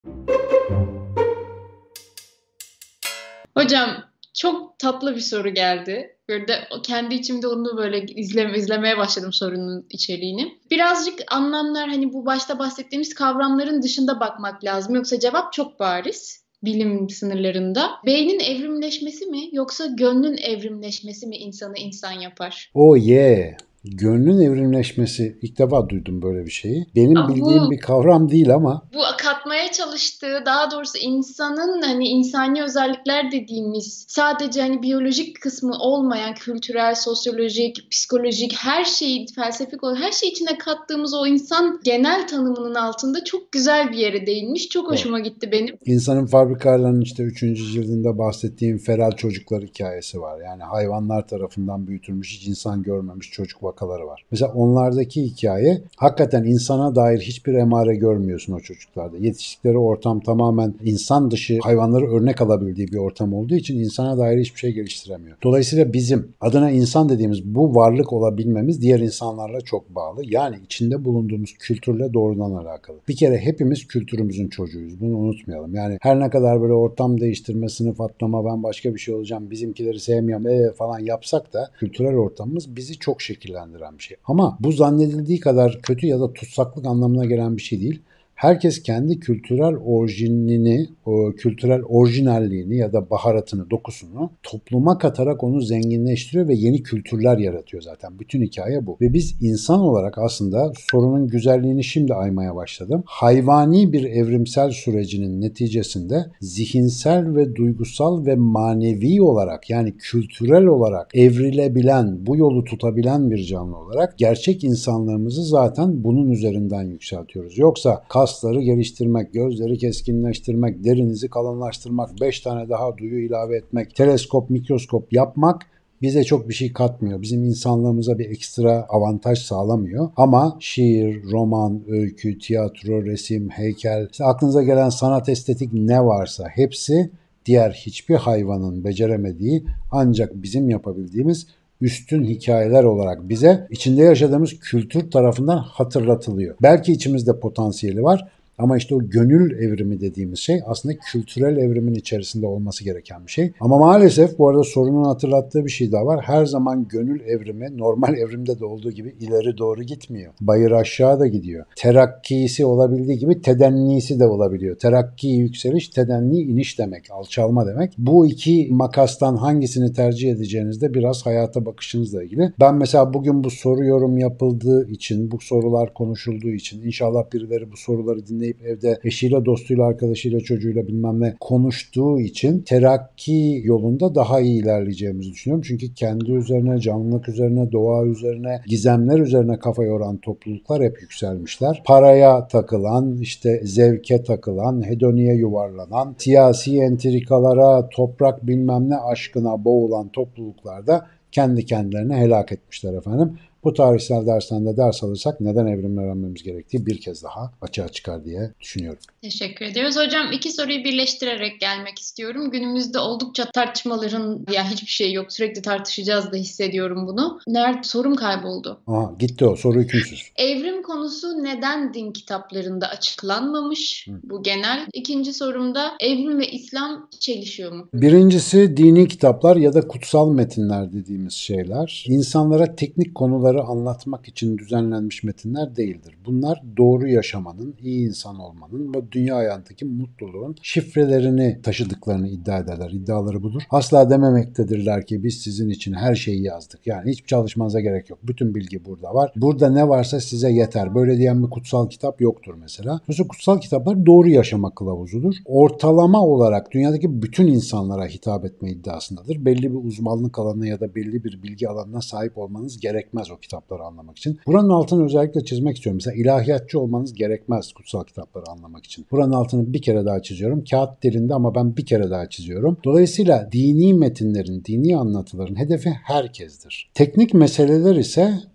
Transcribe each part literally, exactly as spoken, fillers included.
Hocam çok tatlı bir soru geldi. Böyle de kendi içimde onu böyle izleme, izlemeye başladım sorunun içeriğini. Birazcık anlamlar hani bu başta bahsettiğimiz kavramların dışında bakmak lazım. Yoksa cevap çok bariz. Bilim sınırlarında. Beynin evrimleşmesi mi yoksa gönlün evrimleşmesi mi insanı insan yapar? Oh yeah. Gönlün evrimleşmesi. İlk defa duydum böyle bir şeyi. Benim bildiğim Bu bir kavram değil ama bu katmaya çalıştığı, daha doğrusu insanın hani insani özellikler dediğimiz sadece hani biyolojik kısmı olmayan kültürel, sosyolojik, psikolojik her şeyi felsefik olarak her şey içine kattığımız o insan genel tanımının altında çok güzel bir yere değinmiş. Çok doğru. hoşuma gitti benim. İnsanın fabrikalarının işte üçüncü cildinde bahsettiğim feral çocuklar hikayesi var. Yani hayvanlar tarafından büyütülmüş, hiç insan görmemiş çocuk vakaları var. Mesela onlardaki hikaye hakikaten insana dair hiçbir emare görmüyorsun o çocuklarda. Yetiştikleri ortam tamamen insan dışı hayvanları örnek alabildiği bir ortam olduğu için insana dair hiçbir şey geliştiremiyor. Dolayısıyla bizim adına insan dediğimiz bu varlık olabilmemiz diğer insanlarla çok bağlı. Yani içinde bulunduğumuz kültürle doğrudan alakalı. Bir kere hepimiz kültürümüzün çocuğuyuz. Bunu unutmayalım. Yani her ne kadar böyle ortam değiştirme, sınıf atlama, ben başka bir şey olacağım, bizimkileri sevmiyorum ee falan yapsak da kültürel ortamımız bizi çok şekillendiren bir şey. Ama bu zannedildiği kadar kötü ya da tutsaklık anlamına gelen bir şey değil. Herkes kendi kültürel orijinini, o kültürel orijinalliğini ya da baharatını, dokusunu topluma katarak onu zenginleştiriyor ve yeni kültürler yaratıyor zaten. Bütün hikaye bu. Ve biz insan olarak aslında sorunun güzelliğini şimdi aymaya başladım. Hayvani bir evrimsel sürecinin neticesinde zihinsel ve duygusal ve manevi olarak, yani kültürel olarak evrilebilen, bu yolu tutabilen bir canlı olarak gerçek insanlığımızı zaten bunun üzerinden yükseltiyoruz. Yoksa kasları geliştirmek, gözleri keskinleştirmek, derinizi kalınlaştırmak, beş tane daha duyu ilave etmek, teleskop, mikroskop yapmak bize çok bir şey katmıyor. Bizim insanlığımıza bir ekstra avantaj sağlamıyor. Ama şiir, roman, öykü, tiyatro, resim, heykel, işte aklınıza gelen sanat, estetik ne varsa hepsi diğer hiçbir hayvanın beceremediği, ancak bizim yapabildiğimiz üstün hikayeler olarak bize içinde yaşadığımız kültür tarafından hatırlatılıyor. Belki içimizde potansiyeli var ama işte o gönül evrimi dediğimiz şey aslında kültürel evrimin içerisinde olması gereken bir şey. Ama maalesef bu arada sorunun hatırlattığı bir şey daha var. Her zaman gönül evrimi normal evrimde de olduğu gibi ileri doğru gitmiyor. Bayır aşağı da gidiyor. Terakkisi olabildiği gibi tedennisi de olabiliyor. Terakki yükseliş, tedenni iniş demek, alçalma demek. Bu iki makastan hangisini tercih edeceğiniz de biraz hayata bakışınızla ilgili. Ben mesela bugün bu soru yorum yapıldığı için, bu sorular konuşulduğu için, inşallah birileri bu soruları dinleyip evde eşiyle, dostuyla, arkadaşıyla, çocuğuyla bilmem ne konuştuğu için terakki yolunda daha iyi ilerleyeceğimizi düşünüyorum. Çünkü kendi üzerine, canlılık üzerine, doğa üzerine, gizemler üzerine kafa yoran topluluklar hep yükselmişler. Paraya takılan, işte zevke takılan, hedoniye yuvarlanan, siyasi entrikalara, toprak bilmem ne aşkına boğulan topluluklarda kendi kendilerine helak etmişler efendim. Bu tarihsel dersten de ders alırsak neden evrimini öğrenmemiz gerektiği bir kez daha açığa çıkar diye düşünüyorum. Teşekkür ediyoruz. Hocam iki soruyu birleştirerek gelmek istiyorum. Günümüzde oldukça tartışmaların, ya hiçbir şey yok sürekli tartışacağız da hissediyorum bunu. Nerede sorum kayboldu. Aha, gitti o soru hükümsüz. Evrim konusu neden din kitaplarında açıklanmamış? Hı. Bu genel. İkinci sorumda evrim ve İslam çelişiyor mu? Birincisi dini kitaplar ya da kutsal metinler dediğimiz şeyler insanlara teknik konuları anlatmak için düzenlenmiş metinler değildir. Bunlar doğru yaşamanın, iyi insan olmanın ve dünya hayatındaki mutluluğun şifrelerini taşıdıklarını iddia ederler. İddiaları budur. Asla dememektedirler ki biz sizin için her şeyi yazdık. Yani hiçbir çalışmanıza gerek yok. Bütün bilgi burada var. Burada ne varsa size yeter. Böyle diyen bir kutsal kitap yoktur mesela. Mesela kutsal kitaplar doğru yaşama kılavuzudur. Ortalama olarak dünyadaki bütün insanlara hitap etme iddiasındadır. Belli bir uzmanlık alanına ya da belli bir bilgi alanına sahip olmanız gerekmez o kitapları anlamak için. Buranın altını özellikle çizmek istiyorum. Mesela ilahiyatçı olmanız gerekmez kutsal kitapları anlamak için. Buranın altını bir kere daha çiziyorum. Kağıt dilinde ama ben bir kere daha çiziyorum. Dolayısıyla dini metinlerin, dini anlatıların hedefi herkestir. Teknik meseleler ise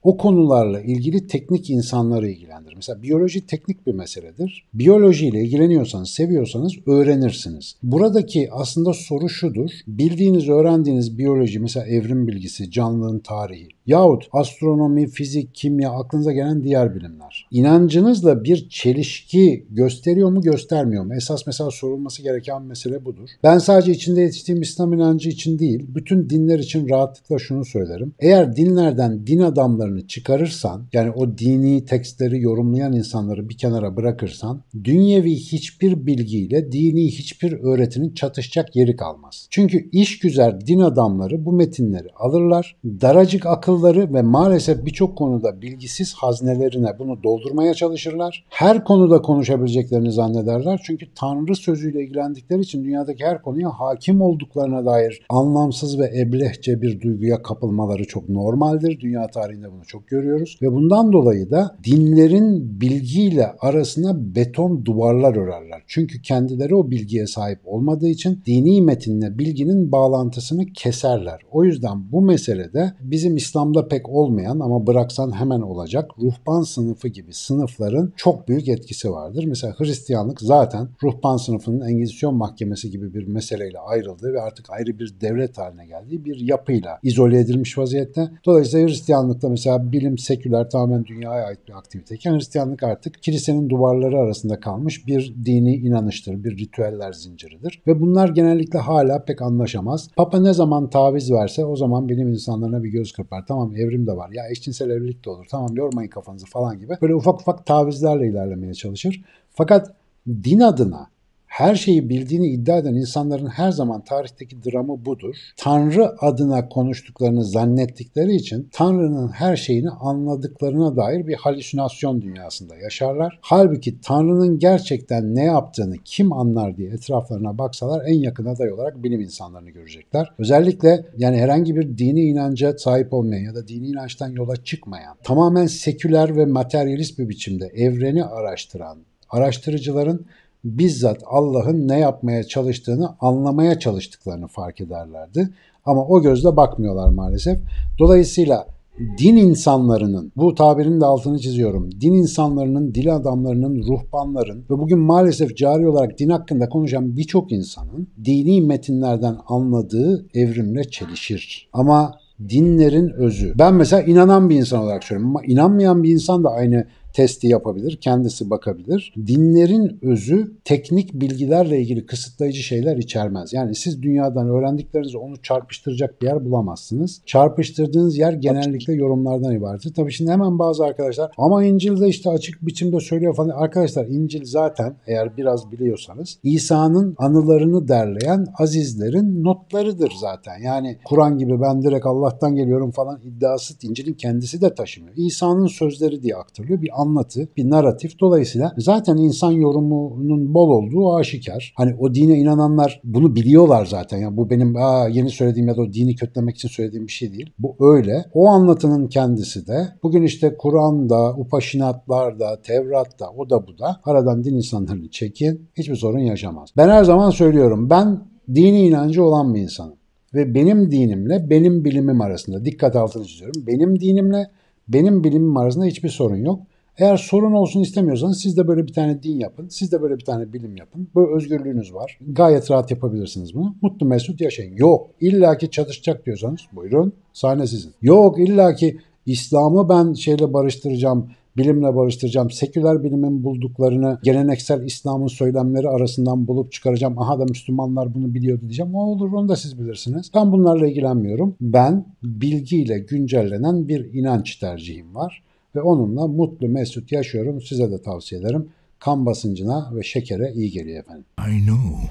o konularla ilgili teknik insanları ilgilendirir. Mesela biyoloji teknik bir meseledir. Biyolojiyle ilgileniyorsanız, seviyorsanız öğrenirsiniz. Buradaki aslında soru şudur. Bildiğiniz, öğrendiğiniz biyoloji, mesela evrim bilgisi, canlılığın tarihi yahut astronomi, fizik, kimya, aklınıza gelen diğer bilimler. İnancınızla bir çelişki gösteriyor mu, göstermiyor mu? Esas mesela sorulması gereken mesele budur. Ben sadece içinde yetiştiğim İslam inancı için değil, bütün dinler için rahatlıkla şunu söylerim. Eğer dinlerden din adamlarını çıkarırsan, yani o dini tekstleri yorumlayan insanları bir kenara bırakırsan, dünyevi hiçbir bilgiyle dini hiçbir öğretinin çatışacak yeri kalmaz. Çünkü işgüzar din adamları bu metinleri alırlar, daracık akılları ve maalesef birçok konuda bilgisiz haznelerine bunu doldurmaya çalışırlar. Her konuda konuşabileceklerini zannederler. Çünkü Tanrı sözüyle ilgilendikleri için dünyadaki her konuya hakim olduklarına dair anlamsız ve eblehçe bir duyguya kapılmaları çok normaldir. Dünya tarihinde bunu çok görüyoruz. Ve bundan dolayı da dinlerin bilgiyle arasına beton duvarlar örerler. Çünkü kendileri o bilgiye sahip olmadığı için dini metinle bilginin bağlantısını keserler. O yüzden bu meselede bizim İslam'da pek olmayan ama bıraksan hemen olacak ruhban sınıfı gibi sınıfların çok büyük etkisi vardır. Mesela Hristiyanlık zaten ruhban sınıfının Engizisyon mahkemesi gibi bir meseleyle ayrıldığı ve artık ayrı bir devlet haline geldiği bir yapıyla izole edilmiş vaziyette. Dolayısıyla Hristiyanlıkta mesela bilim seküler, tamamen dünyaya ait bir aktiviteyken Hristiyanlık artık kilisenin duvarları arasında kalmış bir dini inanıştır, bir ritüeller zinciridir. Ve bunlar genellikle hala pek anlaşamaz. Papa ne zaman taviz verse o zaman bilim insanlarına bir göz kırpar. Tamam, evrim de var. Ya eşcinsel evlilik de olur. Tamam, yormayın kafanızı falan gibi. Böyle ufak ufak tavizlerle ilerlemeye çalışır. Fakat din adına her şeyi bildiğini iddia eden insanların her zaman tarihteki dramı budur. Tanrı adına konuştuklarını zannettikleri için Tanrı'nın her şeyini anladıklarına dair bir halüsinasyon dünyasında yaşarlar. Halbuki Tanrı'nın gerçekten ne yaptığını kim anlar diye etraflarına baksalar en yakın aday olarak bilim insanlarını görecekler. Özellikle yani herhangi bir dini inanca sahip olmayan ya da dini inançtan yola çıkmayan, tamamen seküler ve materyalist bir biçimde evreni araştıran araştırıcıların bizzat Allah'ın ne yapmaya çalıştığını anlamaya çalıştıklarını fark ederlerdi. Ama o gözle bakmıyorlar maalesef. Dolayısıyla din insanlarının, bu tabirin de altını çiziyorum, din insanlarının, dil adamlarının, ruhbanların ve bugün maalesef cari olarak din hakkında konuşan birçok insanın dini metinlerden anladığı evrimle çelişir. Ama dinlerin özü. Ben mesela inanan bir insan olarak söylüyorum ama inanmayan bir insan da aynı testi yapabilir, kendisi bakabilir. Dinlerin özü teknik bilgilerle ilgili kısıtlayıcı şeyler içermez. Yani siz dünyadan öğrendiklerinizi onu çarpıştıracak bir yer bulamazsınız. Çarpıştırdığınız yer genellikle yorumlardan ibarettir. Tabii şimdi hemen bazı arkadaşlar ama İncil'de işte açık biçimde söylüyor falan. Arkadaşlar İncil zaten eğer biraz biliyorsanız İsa'nın anılarını derleyen azizlerin notlarıdır zaten. Yani Kur'an gibi ben direkt Allah'tan geliyorum falan iddiası İncil'in kendisi de taşımıyor. İsa'nın sözleri diye aktarılıyor. Bir anlatı, bir narratif. Dolayısıyla zaten insan yorumunun bol olduğu aşikar. Hani o dine inananlar bunu biliyorlar zaten. Yani bu benim aa, yeni söylediğim ya da o dini kötülemek için söylediğim bir şey değil. Bu öyle. O anlatının kendisi de bugün işte Kur'an'da, Upaşinatlar'da, Tevrat'ta, o da bu da aradan din insanlarını çekin. Hiçbir sorun yaşamaz. Ben her zaman söylüyorum. Ben dini inancı olan bir insanım. Ve benim dinimle benim bilimim arasında, dikkat altını çiziyorum. Benim dinimle benim bilimim arasında hiçbir sorun yok. Eğer sorun olsun istemiyorsanız siz de böyle bir tane din yapın. Siz de böyle bir tane bilim yapın. Böyle özgürlüğünüz var. Gayet rahat yapabilirsiniz bunu. Mutlu mesut yaşayın. Yok illaki çatışacak diyorsanız buyurun sahne sizin. Yok illaki İslam'ı ben şeyle barıştıracağım, bilimle barıştıracağım. Seküler bilimin bulduklarını geleneksel İslam'ın söylemleri arasından bulup çıkaracağım. Aha da Müslümanlar bunu biliyordu diyeceğim. O olur, onu da siz bilirsiniz. Ben bunlarla ilgilenmiyorum. Ben bilgiyle güncellenen bir inanç tercihim var. Ve onunla mutlu mesut yaşıyorum. Size de tavsiye ederim. Kan basıncına ve şekere iyi geliyor efendim. I know.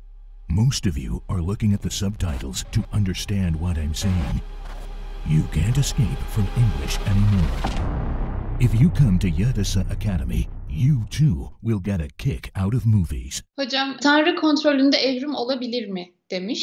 Most of you are looking at the subtitles to understand what I'm saying. You can't escape from English anymore. If you come to Yadasa Academy, you too will get a kick out of movies. Hocam, Tanrı kontrolünde evrim olabilir mi demiş. Hmm.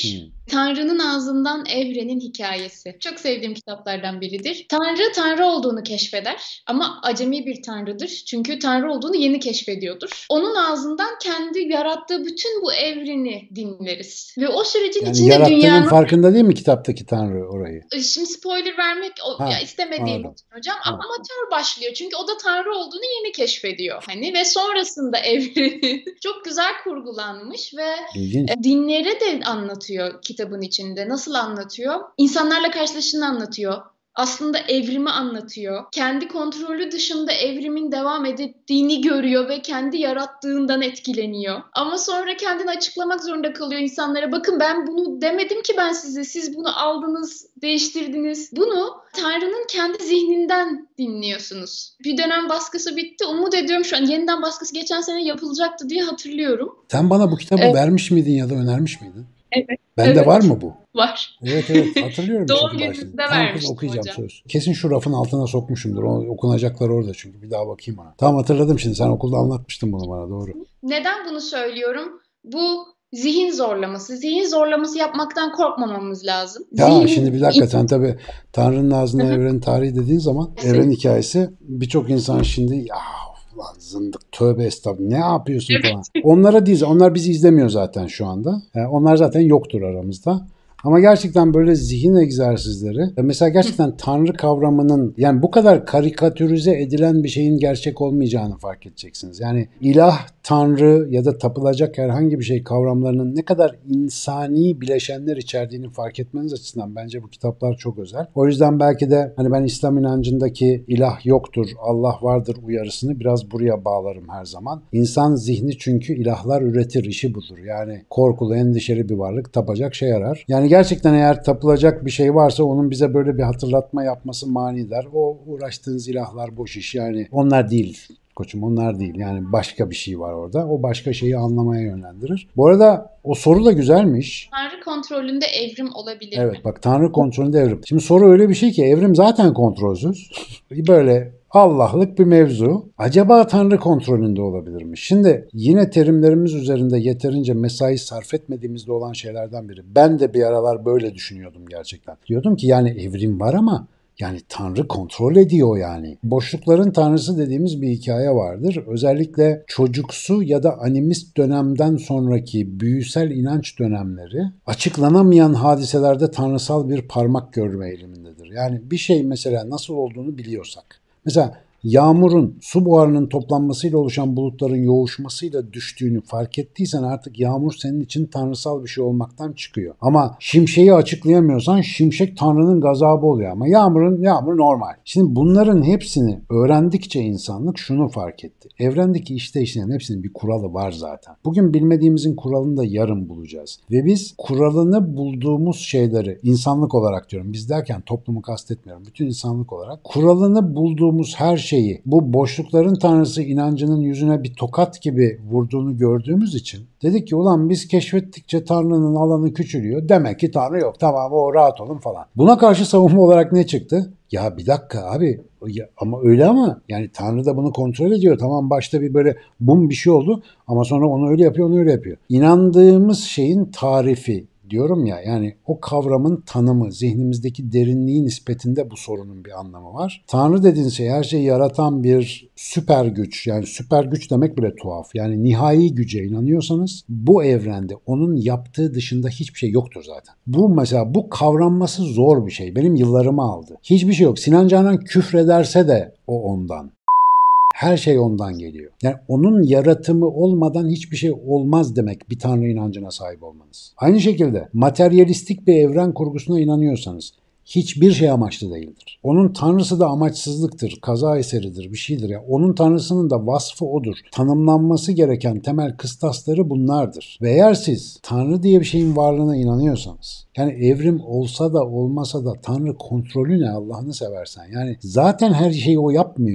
Tanrı'nın Ağzından Evrenin Hikayesi. Çok sevdiğim kitaplardan biridir. Tanrı, Tanrı olduğunu keşfeder ama acemi bir Tanrıdır. Çünkü Tanrı olduğunu yeni keşfediyordur. Onun ağzından kendi yarattığı bütün bu evreni dinleriz. Ve o sürecin Yani içinde yarattığının dünyanın... farkında değil mi kitaptaki Tanrı orayı? Şimdi spoiler vermek o, Ha, ya istemediğim anladım. için hocam. Ha. Amatör başlıyor. Çünkü o da Tanrı olduğunu yeni keşfediyor. Hani ve sonrasında evreni çok güzel kurgulanmış ve İlginç. e, dinlere de anlatıyor kitabın içinde. Nasıl anlatıyor? İnsanlarla karşılaşını anlatıyor. Aslında evrimi anlatıyor. Kendi kontrolü dışında evrimin devam ettiğini görüyor ve kendi yarattığından etkileniyor. Ama sonra kendini açıklamak zorunda kalıyor insanlara. Bakın ben bunu demedim ki ben size. Siz bunu aldınız, değiştirdiniz. Bunu Tanrı'nın kendi zihninden dinliyorsunuz. Bir dönem baskısı bitti. Umut ediyorum şu an yeniden baskısı geçen sene yapılacaktı diye hatırlıyorum. Sen bana bu kitabı Evet. vermiş miydin ya da önermiş miydin? Evet. Bende Evet. var mı bu? Var. Evet evet hatırlıyorum. Doğum çünkü gününüzde başladı. Tamam kız vermiştim okuyacağım hocam. söz. Kesin şu rafın altına sokmuşumdur. O, okunacaklar orada çünkü. Bir daha bakayım ona. Tamam hatırladım şimdi. Sen okulda anlatmıştın bunu bana doğru. Neden bunu söylüyorum? Bu zihin zorlaması. Zihin zorlaması yapmaktan korkmamamız lazım. Ya Zihin... şimdi bir dakika sen tabii Tanrı'nın Ağzından Evrenin Tarihi dediğin zaman Evet. evren hikayesi birçok insan şimdi ya lan zındık tövbe estağfurullah ne yapıyorsun Evet. falan. Onlara değil. Onlar bizi izlemiyor zaten şu anda. Yani onlar zaten yoktur aramızda. Ama gerçekten böyle zihin egzersizleri mesela gerçekten Tanrı kavramının yani bu kadar karikatürize edilen bir şeyin gerçek olmayacağını fark edeceksiniz. Yani ilah, Tanrı ya da tapılacak herhangi bir şey kavramlarının ne kadar insani bileşenler içerdiğini fark etmeniz açısından bence bu kitaplar çok özel. O yüzden belki de hani ben İslam inancındaki ilah yoktur, Allah vardır uyarısını biraz buraya bağlarım her zaman. İnsan zihni çünkü ilahlar üretir, işi budur. Yani korkulu, endişeli bir varlık tapacak şey arar. Yani gerçekten eğer tapılacak bir şey varsa onun bize böyle bir hatırlatma yapması manidar. O uğraştığınız ilahlar boş iş yani onlar değil. Koçum onlar değil. Yani başka bir şey var orada. O başka şeyi anlamaya yönlendirir. Bu arada o soru da güzelmiş. Tanrı kontrolünde evrim olabilir Evet mi? bak Tanrı kontrolünde evrim. Şimdi soru öyle bir şey ki evrim zaten kontrolsüz. Böyle Allah'lık bir mevzu. Acaba Tanrı kontrolünde olabilir mi? Şimdi yine terimlerimiz üzerinde yeterince mesai sarf etmediğimizde olan şeylerden biri. Ben de bir aralar böyle düşünüyordum gerçekten. Diyordum ki yani evrim var ama yani Tanrı kontrol ediyor yani. Boşlukların Tanrısı dediğimiz bir hikaye vardır. Özellikle çocuksu ya da animist dönemden sonraki büyüsel inanç dönemleri açıklanamayan hadiselerde tanrısal bir parmak görme eğilimindedir. Yani bir şey mesela nasıl olduğunu biliyorsak. Mesela yağmurun, su buharının toplanmasıyla oluşan bulutların yoğuşmasıyla düştüğünü fark ettiysen artık yağmur senin için tanrısal bir şey olmaktan çıkıyor. Ama şimşeği açıklayamıyorsan şimşek Tanrı'nın gazabı oluyor ama yağmurun yağmur normal. Şimdi bunların hepsini öğrendikçe insanlık şunu fark etti. Evrendeki işleyişlerin hepsinin bir kuralı var zaten. Bugün bilmediğimizin kuralını da yarın bulacağız. Ve biz kuralını bulduğumuz şeyleri insanlık olarak diyorum. Biz derken toplumu kastetmiyorum. Bütün insanlık olarak kuralını bulduğumuz her şey şeyi bu boşlukların tanrısı inancının yüzüne bir tokat gibi vurduğunu gördüğümüz için dedik ki ulan biz keşfettikçe Tanrı'nın alanı küçülüyor. Demek ki Tanrı yok. Tamam o rahat olun falan. Buna karşı savunma olarak ne çıktı? Ya bir dakika abi ya, ama öyle ama yani Tanrı da bunu kontrol ediyor. Tamam başta bir böyle bum bir şey oldu ama sonra onu öyle yapıyor onu öyle yapıyor. İnandığımız şeyin tarifi diyorum ya yani o kavramın tanımı zihnimizdeki derinliği nispetinde bu sorunun bir anlamı var. Tanrı dediğin şey her şeyi yaratan bir süper güç yani süper güç demek bile tuhaf. Yani nihai güce inanıyorsanız bu evrende onun yaptığı dışında hiçbir şey yoktur zaten. Bu mesela bu kavranması zor bir şey. Benim yıllarımı aldı. Hiçbir şey yok. Sinan Canan küfrederse de o ondan. Her şey ondan geliyor. Yani onun yaratımı olmadan hiçbir şey olmaz demek bir Tanrı inancına sahip olmanız. Aynı şekilde materyalistik bir evren kurgusuna inanıyorsanız hiçbir şey amaçlı değildir. Onun tanrısı da amaçsızlıktır, kaza eseridir, bir şeydir. Yani onun tanrısının da vasfı odur. Tanımlanması gereken temel kıstasları bunlardır. Ve eğer siz tanrı diye bir şeyin varlığına inanıyorsanız, yani evrim olsa da olmasa da tanrı kontrolü ne Allah'ını seversen? Yani zaten her şeyi o yapmıyor mu?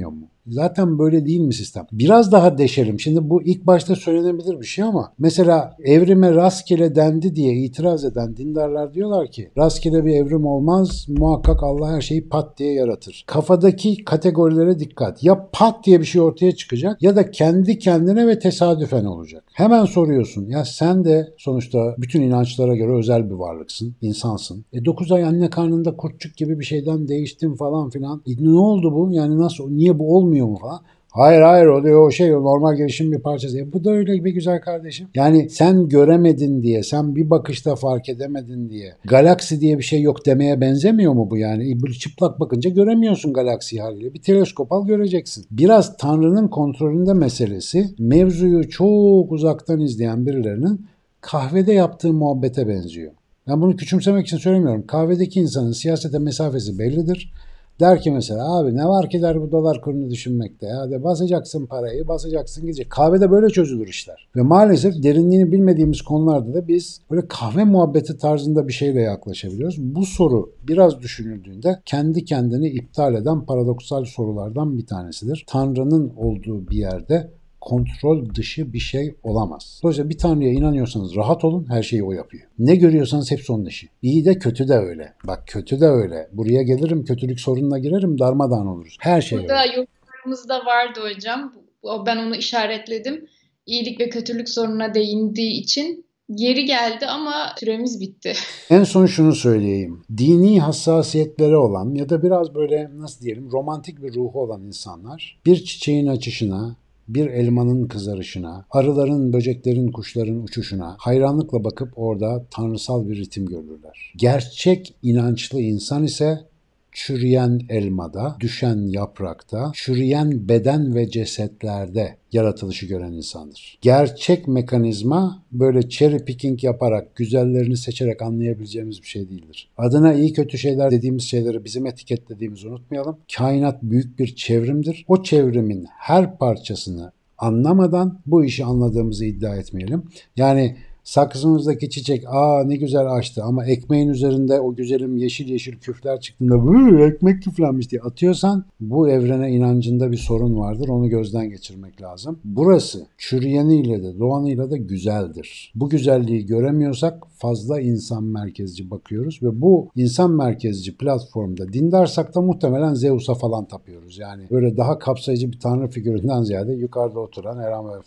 Zaten böyle değil mi sistem? Biraz daha deşelim. Şimdi bu ilk başta söylenebilir bir şey ama mesela evrime rastgele dendi diye itiraz eden dindarlar diyorlar ki rastgele bir evrim olmaz. Muhakkak Allah her şeyi pat diye yaratır. Kafadaki kategorilere dikkat. Ya pat diye bir şey ortaya çıkacak ya da kendi kendine ve tesadüfen olacak. Hemen soruyorsun. Ya sen de sonuçta bütün inançlara göre özel bir varlıksın. İnsansın. E dokuz ay anne karnında kurtçuk gibi bir şeyden değiştin falan filan. E ne oldu bu? Yani nasıl? Niye bu olmuyor mu falan? Hayır hayır o diyor o şey o normal gelişim bir parçası. E bu da öyle bir güzel kardeşim. Yani sen göremedin diye, sen bir bakışta fark edemedin diye, galaksi diye bir şey yok demeye benzemiyor mu bu yani? E, böyle çıplak bakınca göremiyorsun galaksiyi haliyle. Bir teleskop al göreceksin. Biraz Tanrı'nın kontrolünde meselesi mevzuyu çok uzaktan izleyen birilerinin kahvede yaptığı muhabbete benziyor. Ben bunu küçümsemek için söylemiyorum. Kahvedeki insanın siyasete mesafesi bellidir. Der ki mesela abi ne var ki der bu dolar kurunu düşünmekte. Ya de basacaksın parayı, basacaksın gidecek. Kahvede böyle çözülür işler. Ve maalesef derinliğini bilmediğimiz konularda da biz böyle kahve muhabbeti tarzında bir şeyle yaklaşabiliyoruz. Bu soru biraz düşünüldüğünde kendi kendini iptal eden paradoksal sorulardan bir tanesidir. Tanrı'nın olduğu bir yerde kontrol dışı bir şey olamaz. Dolayısıyla bir Tanrı'ya inanıyorsanız rahat olun, her şeyi o yapıyor. Ne görüyorsanız hepsi onun işi. İyi de kötü de öyle. Bak kötü de öyle. Buraya gelirim, kötülük sorununa girerim, darmadağın oluruz. Her şey Burada öyle. yorumlarımızda vardı hocam. Ben onu işaretledim. İyilik ve kötülük sorununa değindiği için yeri geldi ama süremiz bitti. En son şunu söyleyeyim. Dini hassasiyetleri olan ya da biraz böyle nasıl diyelim romantik bir ruhu olan insanlar bir çiçeğin açışına, bir elmanın kızarışına, arıların, böceklerin, kuşların uçuşuna hayranlıkla bakıp orada tanrısal bir ritim görürler. Gerçek inançlı insan ise çürüyen elmada, düşen yaprakta, çürüyen beden ve cesetlerde yaratılışı gören insandır. Gerçek mekanizma böyle cherry picking yaparak, güzellerini seçerek anlayabileceğimiz bir şey değildir. Adına iyi kötü şeyler dediğimiz şeyleri bizim etiketlediğimizi unutmayalım. Kainat büyük bir çevrimdir. O çevrimin her parçasını anlamadan bu işi anladığımızı iddia etmeyelim. Yani saksımızdaki çiçek aa ne güzel açtı ama ekmeğin üzerinde o güzelim yeşil yeşil küfler çıktığında bu ekmek küflenmiş diye atıyorsan bu evrene inancında bir sorun vardır. Onu gözden geçirmek lazım. Burası çürüyeniyle de doğanıyla da güzeldir. Bu güzelliği göremiyorsak fazla insan merkezci bakıyoruz ve bu insan merkezci platformda dindarsak da muhtemelen Zeus'a falan tapıyoruz. Yani böyle daha kapsayıcı bir tanrı figüründen ziyade yukarıda oturan Eren ve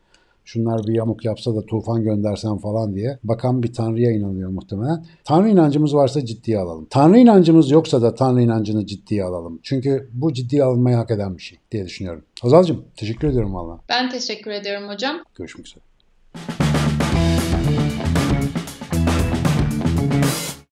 şunlar bir yamuk yapsa da tufan göndersen falan diye bakan bir tanrıya inanıyor muhtemelen. Tanrı inancımız varsa ciddiye alalım. Tanrı inancımız yoksa da tanrı inancını ciddiye alalım. Çünkü bu ciddiye alınmayı hak eden bir şey diye düşünüyorum. Hazal'cığım teşekkür ediyorum valla. Ben teşekkür ediyorum hocam. Görüşmek üzere.